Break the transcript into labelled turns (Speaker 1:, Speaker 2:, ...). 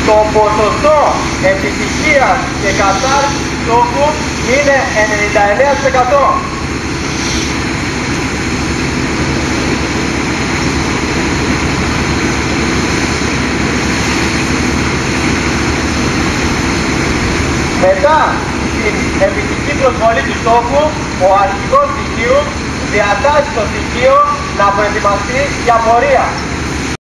Speaker 1: το ποσοστό επιτυχίας και κατάρτισης του στόχου είναι 99%. Μετά την επιτυχή προσβολή του στόχου, ο αρχηγός στοιχείου διατάσσει το στοιχείο να προετοιμαστεί για πορεία.